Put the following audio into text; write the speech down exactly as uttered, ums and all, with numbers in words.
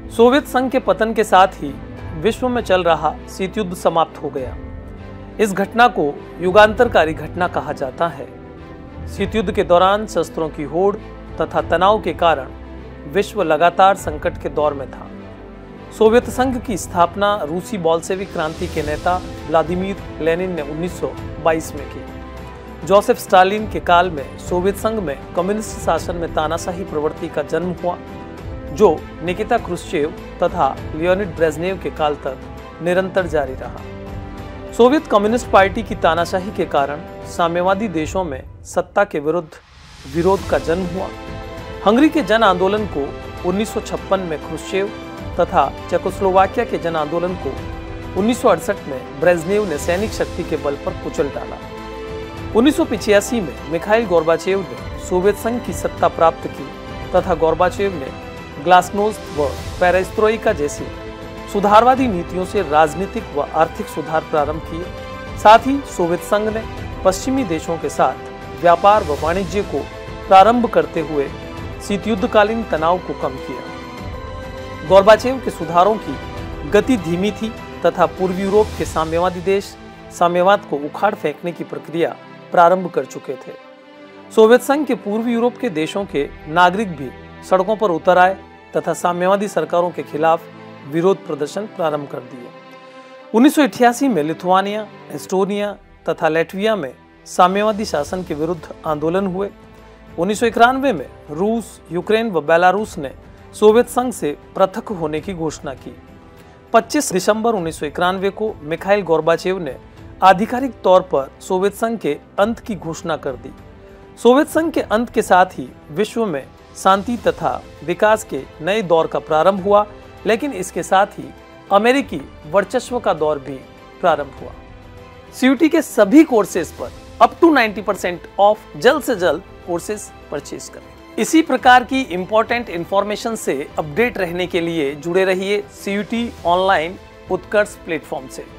Soviet संघ के पतन के साथ ही विश्व में चल रहा शीत युद्ध समाप्त हो गया। इस घटना को युगांतरकारी घटना कहा जाता है। शीत युद्ध के दौरान शस्त्रों की होड़ तथा तनाव के कारण विश्व लगातार संकट के दौर में था। सोवियत संघ की स्थापना रूसी बोल्शेविक क्रांति के नेता व्लादिमीर लेनिन ने उन्नीस सौ बाईस में की। जोसेफ स्टालिन के काल में सोवियत संघ में कम्युनिस्ट शासन में तानाशाही प्रवृत्ति का जन्म हुआ, जो निकिता क्रुश्चेव तथा लियोनिड ब्रेजनेव के काल तक निरंतर जारी रहा। सोवियत कम्युनिस्ट पार्टी की तानाशाही के कारण साम्यवादी देशों में सत्ता के विरुद्ध विरोध का जन्म हुआ। हंगरी के जन आंदोलन को उन्नीस सौ छप्पन में क्रुश्चेव तथा चेकोस्लोवाकिया के जन आंदोलन को उन्नीस सौ अड़सठ में ब्रेजनेव ने सैनिक शक्ति के बल पर कुचल डाला। उन्नीस सौ पिचासी में मिखाइल गोर्बाचेव ने सोवियत संघ की सत्ता प्राप्त की तथा गोर्बाचेव ने ग्लासनोस्त व पेरेस्त्रोइका जैसी सुधारवादी नीतियों से राजनीतिक व आर्थिक सुधार प्रारंभ किए। साथ ही सोवियत संघ ने पश्चिमी देशों के साथ व्यापार व वाणिज्य को प्रारंभ करते हुए शीत युद्धकालीन तनाव को कम किया। गोर्बाचेव के सुधारों की गति धीमी थी तथा पूर्वी यूरोप के साम्यवादी देश साम्यवाद को उखाड़ फेंकने की प्रक्रिया प्रारंभ कर चुके थे। सोवियत संघ के पूर्वी यूरोप के देशों के नागरिक भी सड़कों पर उतर आए तथा साम्यवादी सरकारों के खिलाफ विरोध प्रदर्शन प्रारंभ कर दिए। उन्नीस सौ अठासी में लिथुआनिया, एस्टोनिया तथा लैटविया में साम्यवादी शासन के विरुद्ध आंदोलन हुए। उन्नीस सौ इक्यानवे में रूस, यूक्रेन व बेलारूस ने सोवियत संघ से पृथक होने की घोषणा की। पच्चीस दिसंबर उन्नीस सौ इक्यानवे को मिखाइल गोर्बाचेव ने आधिकारिक तौर पर सोवियत संघ के अंत की घोषणा कर दी। सोवियत संघ के अंत के साथ ही विश्व में शांति तथा विकास के नए दौर का प्रारंभ हुआ, लेकिन इसके साथ ही अमेरिकी वर्चस्व का दौर भी प्रारंभ हुआ। सीयूटी के सभी कोर्सेज पर अप टू नब्बे परसेंट ऑफ जल्द से जल्द कोर्सेज परचेज करें। इसी प्रकार की इंपॉर्टेंट इंफॉर्मेशन से अपडेट रहने के लिए जुड़े रहिए सीयूटी ऑनलाइन उत्कर्ष प्लेटफॉर्म से।